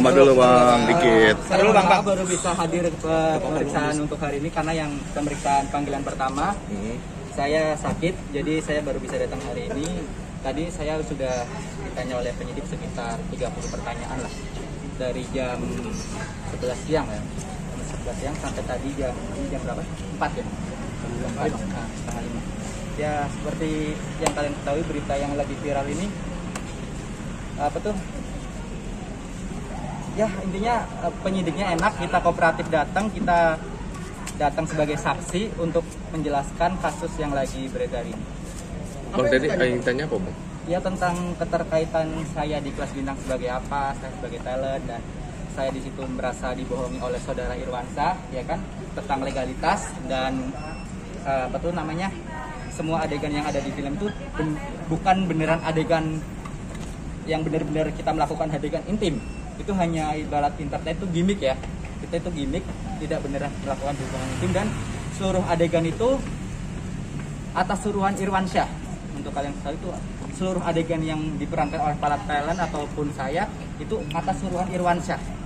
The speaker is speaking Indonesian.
Sapa dulu Bang, dikit. Saya baru bisa hadir ke pemeriksaan untuk hari ini karena yang pemeriksaan panggilan pertama saya sakit, jadi saya baru bisa datang hari ini. Tadi saya sudah ditanya oleh penyidik sekitar 30 pertanyaan lah, dari jam 11 siang ya, jam 11 siang sampai tadi jam berapa? 4 ya? Jam 4, setengah 5. Ya seperti yang kalian ketahui, berita yang lagi viral ini apa tuh? Ya intinya penyidiknya enak, kita kooperatif kita datang sebagai saksi untuk menjelaskan kasus yang lagi beredar ini. Bang tadi yang tanya apa Bang? Ya tentang keterkaitan saya di kelas bintang sebagai apa, saya sebagai talent, dan saya di situ merasa dibohongi oleh saudara Irwansyah, ya kan, tentang legalitas dan apa tuh namanya, semua adegan yang ada di film itu bukan beneran adegan yang benar-benar kita melakukan adegan intim. Itu hanya ibarat internet itu gimmick ya, kita itu gimmick, tidak beneran melakukan hubungan intim, dan seluruh adegan itu atas suruhan Irwansyah. Untuk kalian tahu itu seluruh adegan yang diperankan oleh para talent ataupun saya itu atas suruhan Irwansyah.